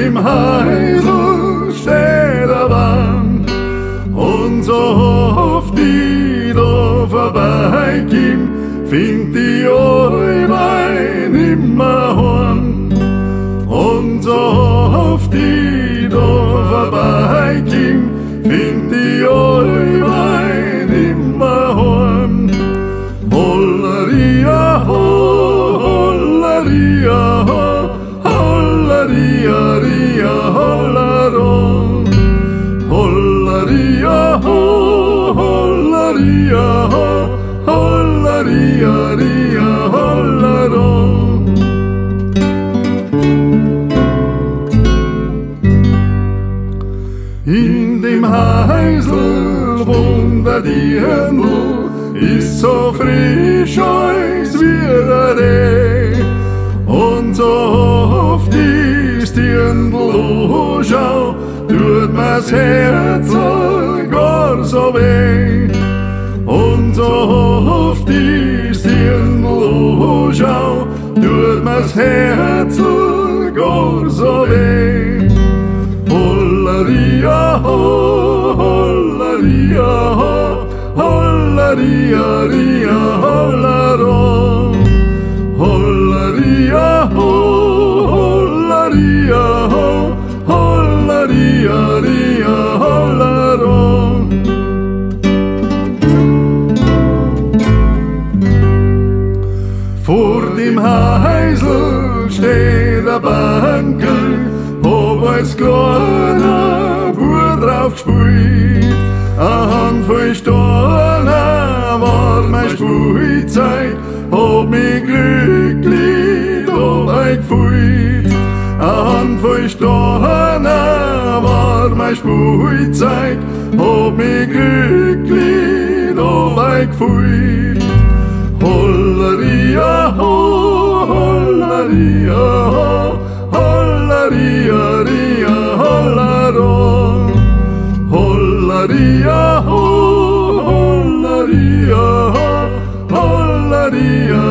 dem Heisel steht der Wand und so oft die da vorbeikommt, find die Eulein nimmer heim. Und so oft die da vorbeikommt, find die Eulein nimmer heim. Hollaria ho, hollaria ho, hollaria ria hollaro. Hollaria ho, hollaria ho, hollaria ria hollaro. In dem Heisel wohnt der Dirndl, ist so frisch als wir Reh. Und so oft ist Dirndl schau, tut mir's Herz gar so weh. Und so oft ist Dirndl schau, tut mir's Herz gar so weh. Hollaria ho, hollaria ho, hollaria ria hollaro. Hollaria ho, hollaria ho, hollaria ria hollaro. Vor dem Heisel steht der Bankel, ob als kleiner Bub drauf gespielt. Eine Handvoll Steine war meine Spielzeit, hab mich glücklich dabei gefühlt. Eine Handvoll Steine war meine Spielzeit, hab mich glücklich dabei gefühlt. Hollaria ho, hollaria ho, hollaria ria hollaro. Hollaria ho, hollaria ho, hollaria